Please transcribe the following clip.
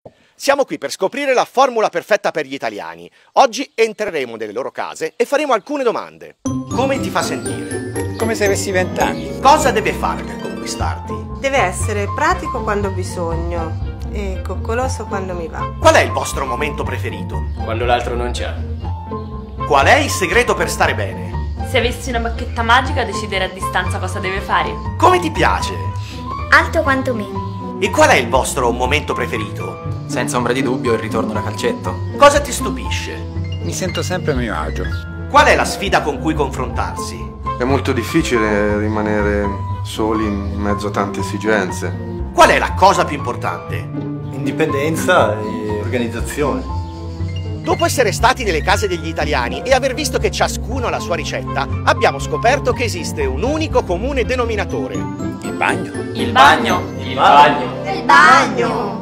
Siamo qui per scoprire la formula perfetta per gli italiani. Oggi entreremo nelle loro case e faremo alcune domande. Come ti fa sentire? Come se avessi 20 anni. Cosa deve fare per conquistarti? Deve essere pratico quando ho bisogno e coccoloso quando mi va. Qual è il vostro momento preferito? Quando l'altro non c'è. Qual è il segreto per stare bene? Se avessi una bacchetta magica, decidere a distanza cosa deve fare. Come ti piace? Alto quanto me. E qual è il vostro momento preferito? Senza ombra di dubbio il ritorno da calcetto. Cosa ti stupisce? Mi sento sempre a mio agio. Qual è la sfida con cui confrontarsi? È molto difficile rimanere soli in mezzo a tante esigenze. Qual è la cosa più importante? Indipendenza e organizzazione. Dopo essere stati nelle case degli italiani e aver visto che ciascuno ha la sua ricetta, abbiamo scoperto che esiste un unico comune denominatore. Il bagno. Il bagno. Il bagno. Il bagno!